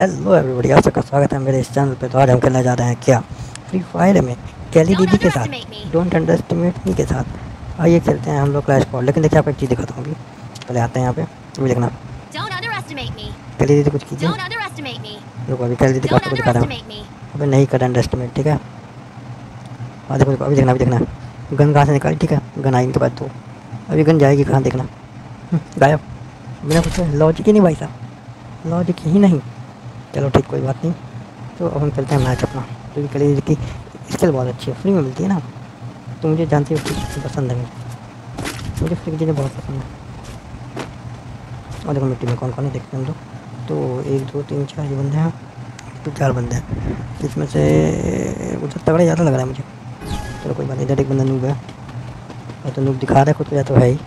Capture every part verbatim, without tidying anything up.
Hello everybody, आप सबका स्वागत है मेरे इस चैनल पे। तो आज हम खेलने जा रहे हैं क्या, फ्री फायर में कैली दीदी के साथ, डोंट अंडरएस्टिमेट मी के साथ। आइए खेलते हैं हम लोग क्लैश स्क्वाड। लेकिन देखिए आपको एक चीज़ दिखाता हूँ। अभी पहले आते हैं यहाँ पे, अभी देखना कैली दीदी कुछ कीजिए। रुको अभी कैली दीदी का आपको दिखा रहा हूँ। अभी नहीं कर अंडरएस्टिमेट, ठीक है। हाँ देखो देखो, अभी देखना, अभी देखना गन कहाँ से निकाली, ठीक है। गन आई इनके पास तो अभी गन जाएगी कहाँ, देखना गायब, बिना कुछ लॉजिक ही नहीं भाई साहब, लॉजिक ही नहीं। चलो ठीक, कोई बात नहीं। तो अब हम चलते हैं मैच अपना। क्योंकि कैली की स्किल बहुत अच्छी है, फ्री में मिलती है ना, तो मुझे जानती हो कि पसंद है। मुझे मुझे फ्री की चीज़ें बहुत पसंद है। और देखो मिट्टी में कौन कौन है देखते हैं हम लोग। तो एक दो तीन चार ये बंदे हैं, तो चार बंदे हैं। इसमें से उधर तगड़ा ज़्यादा लग रहा है मुझे। चलो कोई बात नहीं, इधर एक बंदा नूब है, और तो नूब दिखा रहा है खुद को, या तो है ही।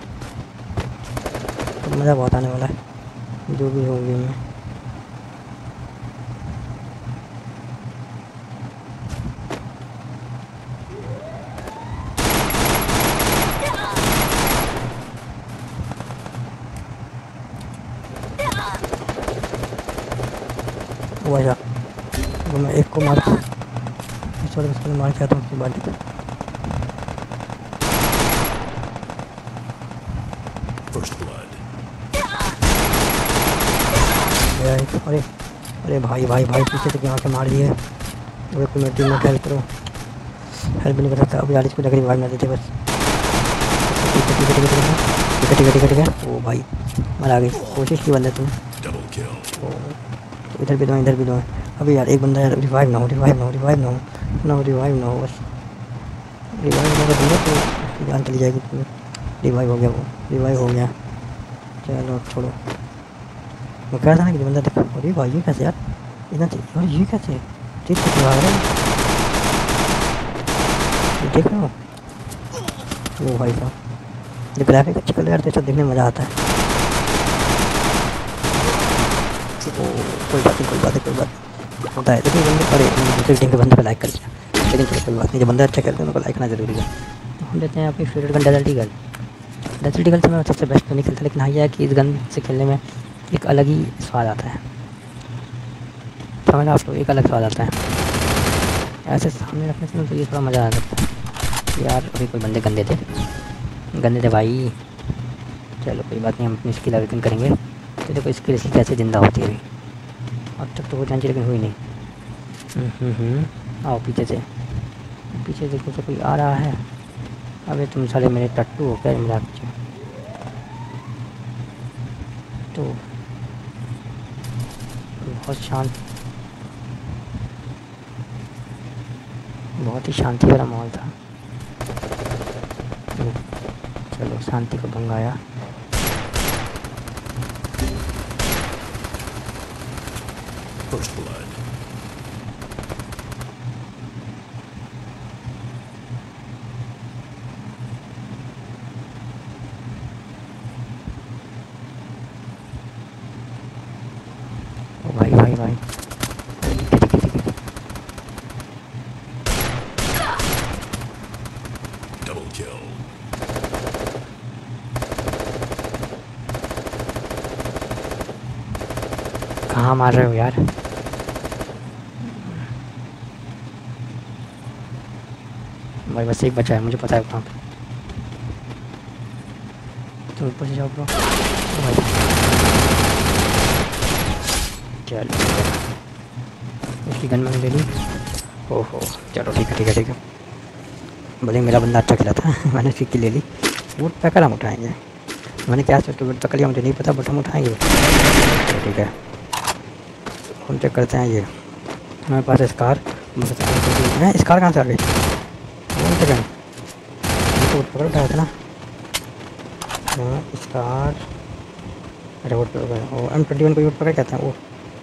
तो मज़ा बहुत आने वाला है जो भी होगी में। वजह वो मैं एक को मार इस वाले इसको मार चाहता हूँ उसके बाद। अरे अरे भाई भाई भाई पीछे से यहाँ से मार दिए। अरे कोई मेरी टीम में हेल्प करो, हेल्प नहीं कर सकता। अभी यार इसको लकड़ी भाग ना देते बस। ठीक है ठीक है ठीक है ठीक है ठीक है। ओ भाई मर गई, कोशिश की बंदे तुम। तो इधर भी दो, इधर भी दो। अभी यार एक बंदा यार रिवाइव ना हो, रिवाइव ना हो, रिवाइव ना हो, ना हो रिवाइव ना हो, बस रिवाइव ना कर दिया तो जान चली जाएगी तुम्हें। रिवाइव हो गया, वो रिवाइव हो गया। चलो छोड़ो, वो कह रहा था ना कि बंदा देखो। अरे भाई ये कैसे यार, इतना और ये कैसे ठीक कुछ भाग रहे हैं, देख रहे हो। वो भाई साहब जो ग्राफिक अच्छी कलर तो सब देखने में मज़ा आता है। कोई बात नहीं, कोई बात नहीं, कोई बात होता है। लेकिन बंदे अरे दूसरी टीम के बंदे को लाइक कर दिया, लेकिन चलो कोई बात नहीं। जब बंदा अच्छा खेलते हैं उनको लाइक करना जरूरी है। तो हम देते हैं अपनी favourite gun Desert Eagle. Desert Eagle से मैं सबसे बेस्ट तो नहीं खेलता, लेकिन हाँ यह है कि इस गन से खेलने में एक अलग ही स्वाद आता है। समझना आप लोग, एक अलग स्वाद आता है ऐसे सामने रखने से, तो ये थोड़ा मज़ा आ सकता है यार। अभी कोई बंदे गंदे थे, गंदे थे भाई। चलो कोई बात नहीं, हम अपनी स्किल आवेदन करेंगे। तो देखो स्किल इसकी कैसे ज़िंदा होती है। अभी अब तक तो हो जानी चाहिए लेकिन हुई नहीं। आओ पीछे से, पीछे देखो तो कोई आ रहा है। अबे तुम साले मेरे टट्टू हो क्या मेरा पीछे। तो बहुत शांत, बहुत ही शांति वाला माहौल था। चलो शांति को भंग आया। First blood. ओ भाई भाई भाई Double kill. कहाँ मार रहे हो यार। भाई बस एक बचा है, मुझे पता है कहाँ पे। तो ऊपर से जाओ ब्रो। चलो उसकी गन मैंने ले ली। ओहो चलो ठीक है ठीक है ठीक है। भले मेरा बंदा अच्छा खेला था मैंने उसकी किल ले ली। वोट पैकर हम उठाएंगे। मैंने क्या सोच के वोट पकड़ लिया मुझे नहीं पता, बट हम उठाएंगे। तो ठीक है हम चेक करते हैं। ये हमारे पास स्कार है। स्कार कहाँ से आ गई, सेकंड वोट पकड़ उठाया था ना। हाँ स्कार, अरे वोट पकड़, ओ एम ट्वेंटी वन को वोट पकड़ कहते हैं वो।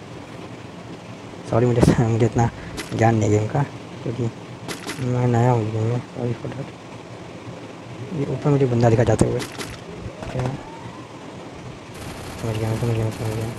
सॉरी मुझे मुझे इतना ज्ञान नहीं गेम का, क्योंकि मैं नया हूँ गेम में। Sorry for that. ये ऊपर मुझे बंदा दिखा जाते हुए, क्या समझ गया समझ गया समझ गया।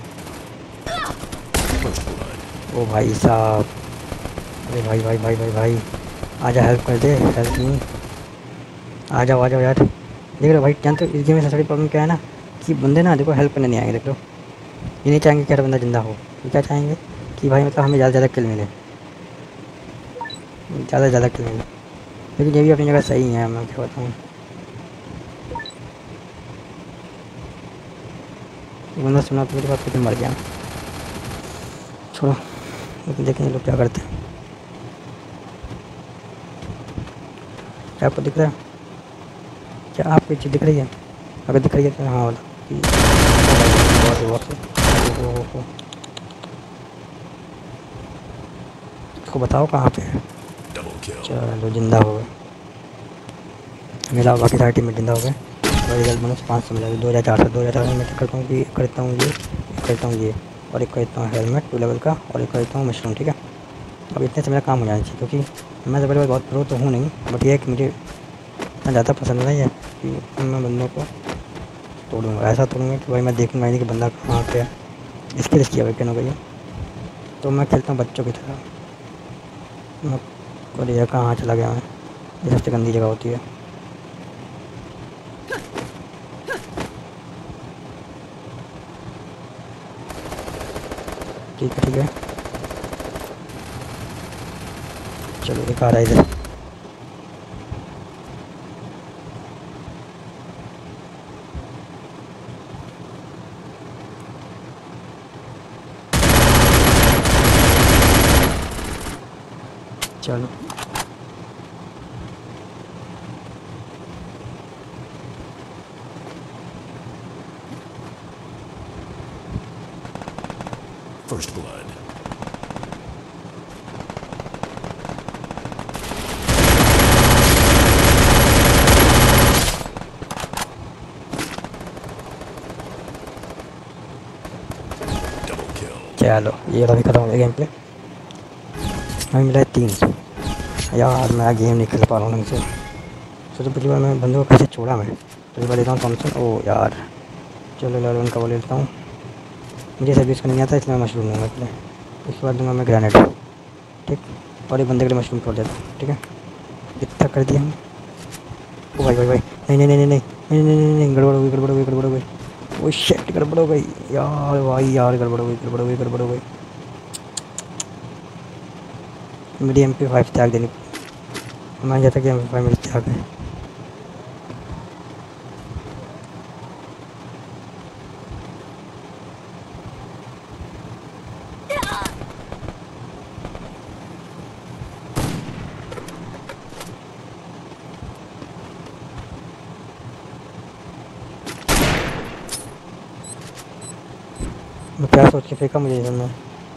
ओ भाई साहब, अरे भाई भाई भाई भाई भाई आजा, हेल्प कर दे, हेल्प नहीं। आ जाओ आ जाओ यार। देख लो भाई, जानते हो इस गेम में सबसे बड़ी प्रॉब्लम क्या है ना, कि बंदे ना देखो हेल्प करने नहीं आएंगे। देख लो ये नहीं चाहेंगे कि हर बंदा जिंदा हो, ये क्या चाहेंगे कि भाई मतलब हमें ज़्यादा से ज़्यादा किल मिले, ज़्यादा से ज़्यादा किल मिले। लेकिन ये भी अपनी जगह सही है, मैं क्या बताऊँ। बंदा सुना तो मेरे पास फिर मर गया। छोड़ो, लेकिन देखें ये लोग क्या करते हैं। क्या आपको दिख रहा है? क्या आपको ये चीज़ दिख रही है? अगर दिख रही है तो हाँ इसको बताओ कहाँ पे है। चलो जिंदा हो गए, मिला बाकी सारी टीम में जिंदा हो गए। और रिजल्ट बोनस पाँच सौ मिला, दो हज़ार चार सौ दो हज़ार चार सौ मैं करता हूँ कि करता हूँ ये करता हूँ ये और एक करता हूँ हेलमेट टू लेवल का और एक करता हूँ मशरूम। ठीक है, अब इतने से मेरा काम हो जाना चाहिए, क्योंकि मैं तो बड़े बहुत प्रो तो हूँ नहीं, बट ये है कि मुझे इतना ज़्यादा पसंद नहीं है कि मैं बंदों को तोड़ूँगा। ऐसा तोड़ूँगा कि भाई मैं देखूँगा नहीं कि बंदा कहाँ पे है, इसके लिए किया वेपन हो गई है। तो मैं खेलता हूँ बच्चों की तरह, मैं को लिया कहाँ चला गया मैं, ये सबसे गंदी जगह होती है। ठीक है ठीक है, चलो एक आ रहा है इधर। चलो First blood. Double kill. चलो ये तो भी खत्म हो गया गेम प्ले। हमें मिला है तीन। यार मैं गेम नहीं खेल पा रहा हूँ ढंग से। सोचो पिछली बार मैं बंदों को कैसे छोड़ा, मैं पिछली बार लेता हूँ थॉमसन। ओ यार चलो लेवल वन का वो लेता हूँ, मुझे सर्विस का नहीं आता इसलिए मैं मशरूम लूँगा पहले, उसके बाद दूँगा मैं ग्रेनेड। ठीक, और एक बंदे के लिए मशरूम छोड़ देता हूँ। ठीक है, इतना कर दिया हम। ओ भाई भाई भाई नहीं नहीं नहीं नहीं नहीं नहीं नहीं नहीं गड़बड़ हो गई गड़बड़ हो गई गड़बड़ हो गई। ओ शिट गड़बड़ हो गई यार, भाई यार गड़बड़ हो गई गड़बड़ हो गई गड़बड़ हो गई। मेरी एम पी फाइव त्याग देनी, मैं चाहता कि एम पी फाइव मेरी त्याग है। मैं क्या सोच के फेंका मुझे में।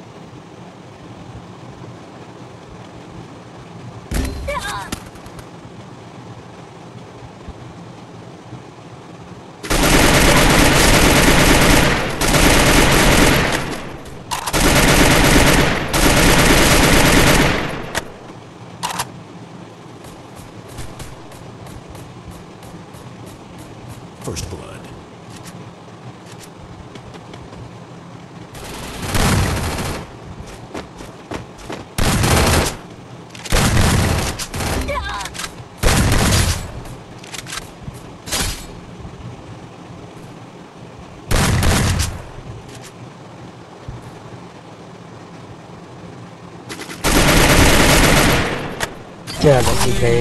First blood. चलो ठीक है,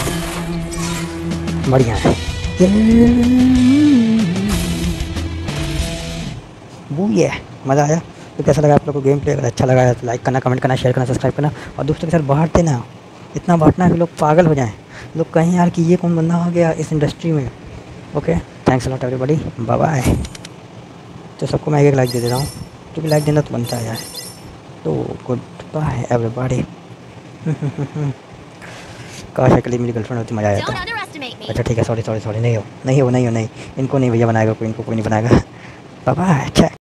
बढ़िया है वो ये मज़ा आया। तो कैसा लगा आप लोग को गेम प्ले? अगर अच्छा लगा है तो लाइक करना, कमेंट करना, शेयर करना, सब्सक्राइब करना और दोस्तों के साथ बांट देना। इतना बांटना कि लोग पागल हो जाएं, लोग कहें यार कि ये कौन बंदा हो गया इस इंडस्ट्री में। Okay, thanks a lot everybody, bye bye. तो सबको मैं एक एक लाइक दे देता हूँ, क्योंकि लाइक देना तो बनता है यार। तो गुड बाय एवरीबॉडी। काश अकेली मेरी गर्लफ्रेंड होती, मज़ा आ जाता। अच्छा ठीक है, सॉरी सॉरी सॉरी, नहीं हो नहीं हो नहीं हो नहीं, इनको नहीं भैया बनाएगा कोई, इनको कोई नहीं बनाएगा। Bye bye.